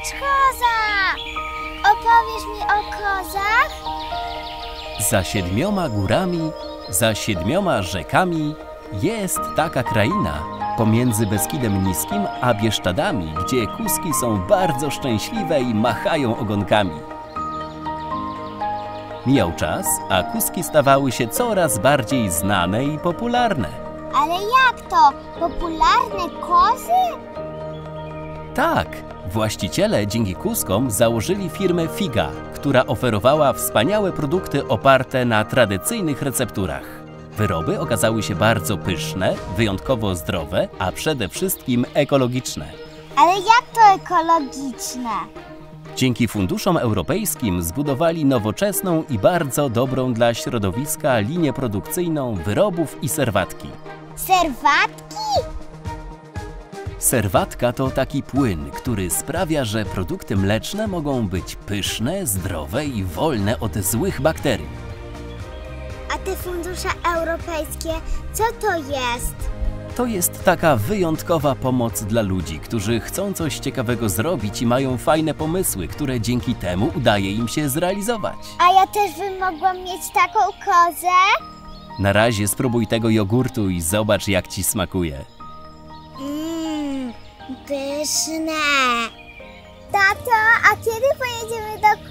Patrz, koza! Opowiesz mi o kozach? Za 7 górami, za 7 rzekami jest taka kraina pomiędzy Beskidem Niskim a Bieszczadami, gdzie kuski są bardzo szczęśliwe i machają ogonkami. Mijał czas, a kuski stawały się coraz bardziej znane i popularne. Ale jak to? Popularne kozy? Tak, właściciele dzięki kuskom założyli firmę Figa, która oferowała wspaniałe produkty oparte na tradycyjnych recepturach. Wyroby okazały się bardzo pyszne, wyjątkowo zdrowe, a przede wszystkim ekologiczne. Ale jak to ekologiczne? Dzięki funduszom europejskim zbudowali nowoczesną i bardzo dobrą dla środowiska linię produkcyjną wyrobów i serwatki. Serwatki? Serwatka to taki płyn, który sprawia, że produkty mleczne mogą być pyszne, zdrowe i wolne od złych bakterii. A te fundusze europejskie, co to jest? To jest taka wyjątkowa pomoc dla ludzi, którzy chcą coś ciekawego zrobić i mają fajne pomysły, które dzięki temu udaje im się zrealizować. A ja też bym mogła mieć taką kozę? Na razie spróbuj tego jogurtu i zobacz, jak ci smakuje. Pyszne. Tato, a kiedy pojedziemy do